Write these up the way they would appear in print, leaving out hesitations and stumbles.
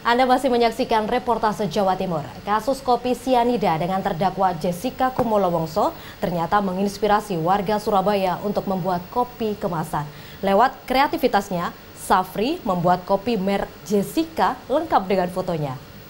Anda masih menyaksikan reportase Jawa Timur. Kasus kopi sianida dengan terdakwa Jessica Kumolo Wongso ternyata menginspirasi warga Surabaya untuk membuat kopi kemasan. Lewat kreativitasnya, Safri membuat kopi merek Jessica lengkap dengan fotonya.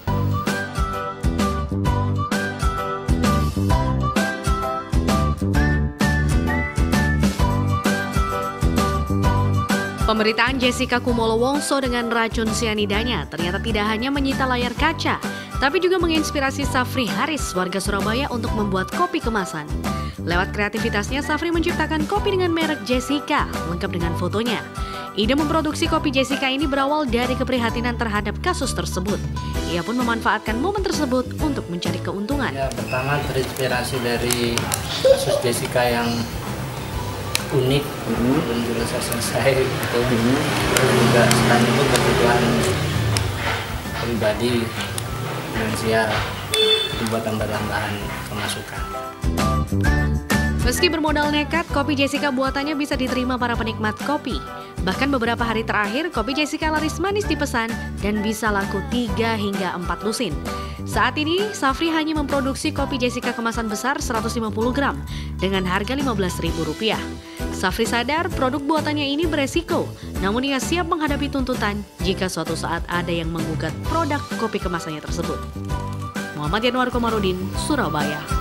Pemberitaan Jessica Kumolo Wongso dengan racun sianidanya ternyata tidak hanya menyita layar kaca, tapi juga menginspirasi Safri Haris, warga Surabaya untuk membuat kopi kemasan. Lewat kreativitasnya, Safri menciptakan kopi dengan merek Jessica, lengkap dengan fotonya. Ide memproduksi kopi Jessica ini berawal dari keprihatinan terhadap kasus tersebut. Ia pun memanfaatkan momen tersebut untuk mencari keuntungan. Ya, pertama terinspirasi dari kasus Jessica yang unik, belum selesai gitu. Terus juga selain itu kebutuhan pribadi finansial buat tambahan pemasukan. Meski bermodal nekat, kopi Jessica buatannya bisa diterima para penikmat kopi. Bahkan beberapa hari terakhir, kopi Jessica laris manis dipesan dan bisa laku 3 hingga 4 lusin. Saat ini, Safri hanya memproduksi kopi Jessica kemasan besar 150 gram dengan harga Rp15.000. Safri sadar produk buatannya ini beresiko, namun ia siap menghadapi tuntutan jika suatu saat ada yang menggugat produk kopi kemasannya tersebut. Muhammad Yanuar Komarudin, Surabaya.